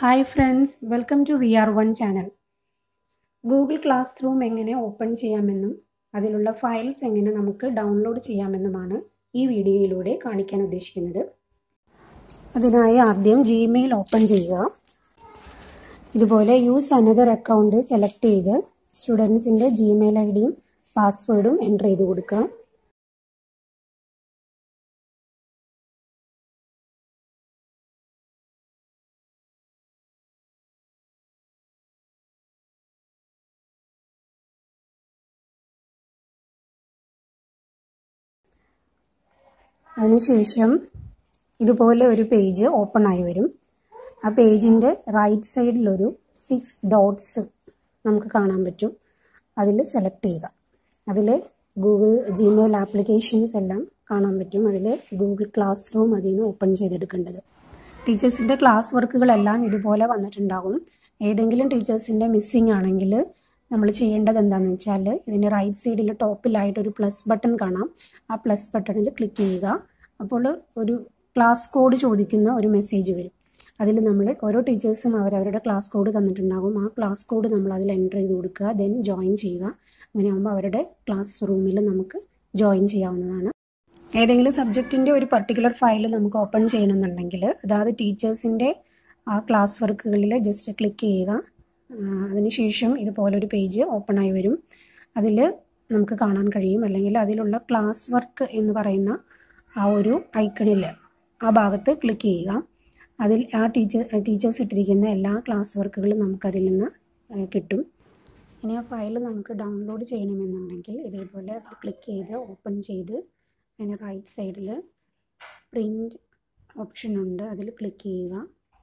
Hi friends, welcome to VR1 channel. Google Classroom എങ്ങനെ open ചെയ്യാമെന്നും അതിലുള്ള files എങ്ങനെ നമുക്ക് ഡൗൺലോഡ് ചെയ്യാമെന്നുമാണ് ഈ വീഡിയോയിലൂടെ കാണിക്കാൻ ഉദ്ദേശിക്കുന്നത്. അതിനായി ആദ്യം ജിമെയിൽ ഓപ്പൺ ചെയ്യുക. ഇതുപോലെ യൂസ് അനദർ അക്കൗണ്ട് സെലക്ട് ചെയ്ത് സ്റ്റുഡൻസിൻ്റെ ജിമെയിൽ ഐഡിയും പാസ്വേഡും എൻ്റർ ചെയ്ത് കൊടുക്കുക. അതിനുശേഷം ഇതുപോലെ ഒരു പേജ് ഓപ്പൺ ആയി വരും. ആ പേജിൻ്റെ റൈറ്റ് സൈഡിലൊരു 6 ഡോട്ട്സ് നമുക്ക് കാണാൻ പറ്റും. അതിൽ സെലക്ട് ചെയ്യുക. അതിൽ ജിമെയിൽ ആപ്ലിക്കേഷൻസ് എല്ലാം കാണാൻ പറ്റും. അതിൽ ഗൂഗിൾ ക്ലാസ് റൂം അതിൽ നിന്ന് ഓപ്പൺ ചെയ്തെടുക്കേണ്ടത്. ടീച്ചേഴ്സിൻ്റെ ക്ലാസ് വർക്കുകളെല്ലാം ഇതുപോലെ വന്നിട്ടുണ്ടാകും. ഏതെങ്കിലും ടീച്ചേഴ്സിൻ്റെ മിസ്സിംഗ് ആണെങ്കിൽ നമ്മൾ ചെയ്യേണ്ടത് എന്താണെന്ന് വെച്ചാൽ ഇതിൻ്റെ റൈറ്റ് സൈഡിൽ ടോപ്പിലായിട്ടൊരു പ്ലസ് ബട്ടൺ കാണാം. ആ പ്ലസ് ബട്ടണിൽ ക്ലിക്ക് ചെയ്യുക. അപ്പോൾ ഒരു ക്ലാസ് കോഡ് ചോദിക്കുന്ന ഒരു മെസ്സേജ് വരും. അതിൽ നമ്മൾ ഓരോ ടീച്ചേഴ്സും അവരവരുടെ ക്ലാസ് കോഡ് തന്നിട്ടുണ്ടാകും. ആ ക്ലാസ് കോഡ് നമ്മൾ അതിൽ എൻ്റർ ചെയ്ത് കൊടുക്കുക. ദെൻ ജോയിൻ ചെയ്യുക. അങ്ങനെയാകുമ്പോൾ അവരുടെ ക്ലാസ് റൂമിൽ നമുക്ക് ജോയിൻ ചെയ്യാവുന്നതാണ്. ഏതെങ്കിലും സബ്ജക്റ്റിൻ്റെ ഒരു പർട്ടിക്കുലർ ഫയൽ നമുക്ക് ഓപ്പൺ ചെയ്യണമെന്നുണ്ടെങ്കിൽ അതായത് ടീച്ചേഴ്സിൻ്റെ ആ ക്ലാസ് വർക്കുകളിൽ ജസ്റ്റ് ക്ലിക്ക് ചെയ്യുക. അതിനുശേഷം ഇതുപോലൊരു പേജ് ഓപ്പൺ ആയി വരും. അതിൽ നമുക്ക് കാണാൻ കഴിയും, അല്ലെങ്കിൽ അതിലുള്ള ക്ലാസ് വർക്ക് എന്ന് പറയുന്ന ആ ഒരു ഐക്കണിൽ ആ ഭാഗത്ത് ക്ലിക്ക് ചെയ്യുക. അതിൽ ആ ടീച്ചേഴ്സ് ഇട്ടിരിക്കുന്ന എല്ലാ ക്ലാസ് വർക്കുകളും നമുക്കതിൽ നിന്ന് കിട്ടും. ഇനി ആ ഫയൽ നമുക്ക് ഡൗൺലോഡ് ചെയ്യണമെന്നുണ്ടെങ്കിൽ ഇതേപോലെ ക്ലിക്ക് ചെയ്ത് ഓപ്പൺ ചെയ്ത് അതിന് റൈറ്റ് സൈഡിൽ പ്രിൻ്റ് ഓപ്ഷൻ ഉണ്ട്. അതിൽ ക്ലിക്ക് ചെയ്യുക.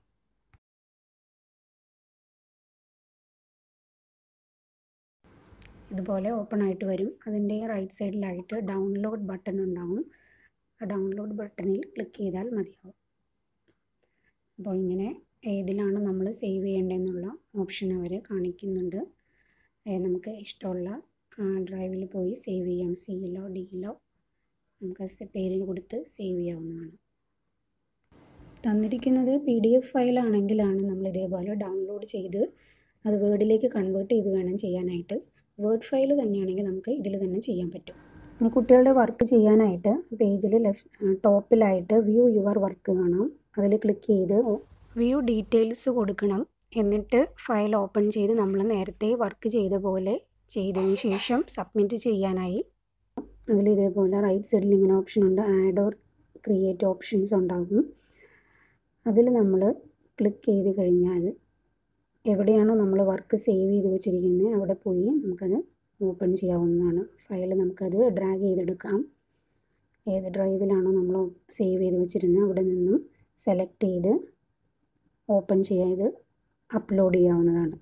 ഇതുപോലെ ഓപ്പൺ ആയിട്ട് വരും. അതിൻ്റെ റൈറ്റ് സൈഡിലായിട്ട് ഡൗൺലോഡ് ബട്ടൺ ഉണ്ടാകും. ആ ഡൗൺലോഡ് ബട്ടണിൽ ക്ലിക്ക് ചെയ്താൽ മതിയാവും. അപ്പോൾ ഇങ്ങനെ ഏതിലാണ് നമ്മൾ സേവ് ചെയ്യേണ്ടതെന്നുള്ള ഓപ്ഷൻ അവർ കാണിക്കുന്നുണ്ട്. നമുക്ക് ഇഷ്ടമുള്ള ഡ്രൈവിൽ പോയി സേവ് ചെയ്യാം. സിയിലോ ഡിയിലോ നമുക്ക് പേരിന് കൊടുത്ത് സേവ് ചെയ്യാവുന്നതാണ്. തന്നിരിക്കുന്നത് PDF ഫയലാണെങ്കിലാണ് നമ്മൾ ഇതേപോലെ ഡൗൺലോഡ് ചെയ്ത് അത് വേർഡിലേക്ക് കൺവേർട്ട് ചെയ്ത് വേണം ചെയ്യാനായിട്ട്. വേർഡ് ഫയൽ തന്നെയാണെങ്കിൽ നമുക്ക് ഇതിൽ തന്നെ ചെയ്യാൻ പറ്റും. ഇനി കുട്ടികളുടെ വർക്ക് ചെയ്യാനായിട്ട് പേജിൽ ടോപ്പിലായിട്ട് വ്യൂ യുവർ വർക്ക് കാണാം. അതിൽ ക്ലിക്ക് ചെയ്ത് വ്യൂ ഡീറ്റെയിൽസ് കൊടുക്കണം. എന്നിട്ട് ഫയൽ ഓപ്പൺ ചെയ്ത് നമ്മൾ നേരത്തെ വർക്ക് ചെയ്ത പോലെ ചെയ്തതിന് ശേഷം സബ്മിറ്റ് ചെയ്യാനായി അതിൽ ഇതേപോലെ റൈറ്റ് സൈഡിൽ ഇങ്ങനെ ഓപ്ഷൻ ഉണ്ട്. ആഡ് ഓർ ക്രിയേറ്റ് ഓപ്ഷൻസ് ഉണ്ടാകും. അതിൽ നമ്മൾ ക്ലിക്ക് ചെയ്ത് കഴിഞ്ഞാൽ എവിടെയാണോ നമ്മൾ വർക്ക് സേവ് ചെയ്ത് വെച്ചിരിക്കുന്നത് അവിടെ പോയി നമുക്കത് ഓപ്പൺ ചെയ്യാവുന്നതാണ്. ഫയൽ നമുക്കത് ഡ്രാഗ് ചെയ്തെടുക്കാം. ഏത് ഡ്രൈവിലാണോ നമ്മൾ സേവ് ചെയ്ത് വെച്ചിരുന്നത് അവിടെ നിന്നും സെലക്ട് ചെയ്ത് ഓപ്പൺ ചെയ്ത് അപ്ലോഡ് ചെയ്യാവുന്നതാണ്.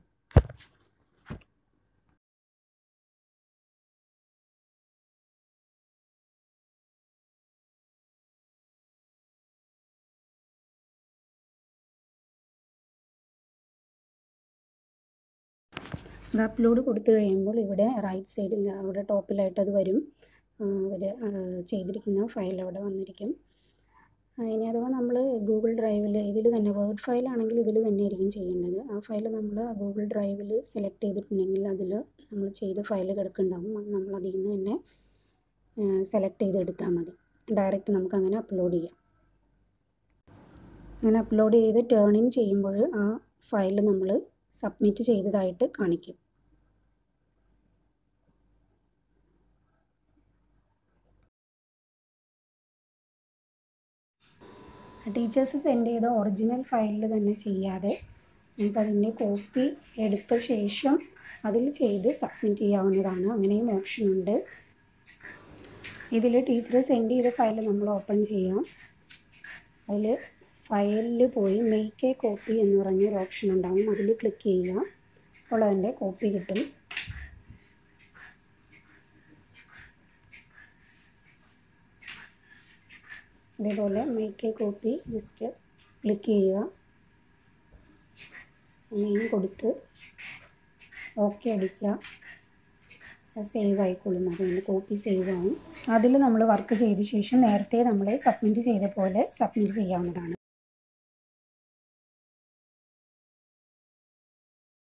അത് അപ്ലോഡ് കൊടുത്തു കഴിയുമ്പോൾ ഇവിടെ റൈറ്റ് സൈഡിൽ അവിടെ ടോപ്പിലായിട്ട് അത് വരും. അവർ ചെയ്തിരിക്കുന്ന ഫയൽ അവിടെ വന്നിരിക്കും. ഇനി അഥവാ നമ്മൾ ഗൂഗിൾ ഡ്രൈവിൽ ഇതിൽ തന്നെ വേർഡ് ഫയലാണെങ്കിൽ ഇതിൽ തന്നെയായിരിക്കും ചെയ്യേണ്ടത്. ആ ഫയൽ നമ്മൾ ഗൂഗിൾ ഡ്രൈവിൽ സെലക്ട് ചെയ്തിട്ടുണ്ടെങ്കിൽ അതിൽ നമ്മൾ ചെയ്ത ഫയൽ കിടക്കുന്നുണ്ടാകും. അത് നമ്മൾ അതിൽ നിന്ന് തന്നെ സെലക്ട് ചെയ്തെടുത്താൽ മതി. ഡയറക്റ്റ് നമുക്കങ്ങനെ അപ്ലോഡ് ചെയ്യാം. അങ്ങനെ അപ്ലോഡ് ചെയ്ത് ടേൺ ഇൻ ചെയ്യുമ്പോൾ ആ ഫയൽ നമ്മൾ സബ്മിറ്റ് ചെയ്തതായിട്ട് കാണിക്കും. ടീച്ചേഴ്സ് സെൻഡ് ചെയ്ത ഒറിജിനൽ ഫയലിൽ തന്നെ ചെയ്യാതെ നമുക്കതിൻ്റെ കോപ്പി എടുത്ത ശേഷം അതിൽ ചെയ്ത് സബ്മിറ്റ് ചെയ്യാവുന്നതാണ്. അങ്ങനെയും ഓപ്ഷനുണ്ട്. ഇതിൽ ടീച്ചർ സെൻഡ് ചെയ്ത ഫയൽ നമ്മൾ ഓപ്പൺ ചെയ്യാം. അതിൽ ഫയലിൽ പോയി മേക്ക് എ കോപ്പി എന്ന് പറഞ്ഞൊരു ഓപ്ഷൻ ഉണ്ടാകും. അതിൽ ക്ലിക്ക് ചെയ്യുക. അപ്പോൾ അതിൻ്റെ കോപ്പി കിട്ടും. ഇതേപോലെ make a copy just click ചെയ്യുക. നെയിം കൊടുത്ത് ഓക്കെ അടിക്കുക. സേവ് ആയിക്കൊള്ളും. അതുകൊണ്ട് കോപ്പി സേവ് ആവും. അതിൽ നമ്മൾ വർക്ക് ചെയ്ത ശേഷം നേരത്തെ നമ്മൾ സബ്മിറ്റ് ചെയ്ത പോലെ സബ്മിറ്റ് ചെയ്യാവുന്നതാണ്.